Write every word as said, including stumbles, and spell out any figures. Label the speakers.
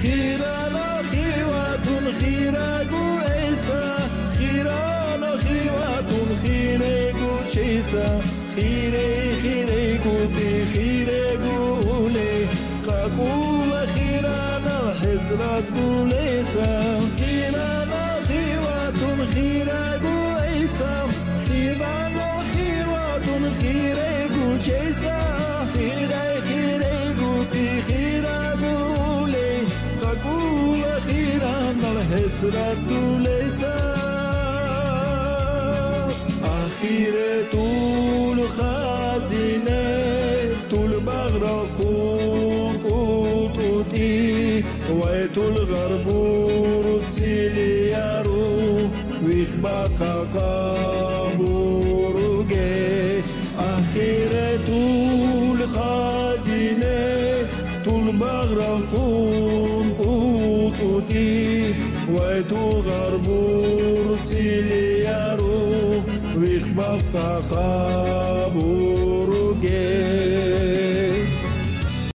Speaker 1: خيرانا خيوات خيراغو إيسا خيرانا خيوات خيراغو تشيسا خيري خيريغو تي خيريغو لي قاقول خيرانا حسرات بوليسا خيرانا خيوات خيراغو إيسا خيرانا خيوات خيراغو تشيسا خيري خيريغو تي خيراغو لي قاقول خيرانا حسرات بوليسا آخر طول خازنة طول بغرقون قوتوتي وطول غربور تسيليارو ويخبقا قابوروغي آخر طول خازنة طول بغرقون قوتوتي وطول غربور تسيليارو ويخبقا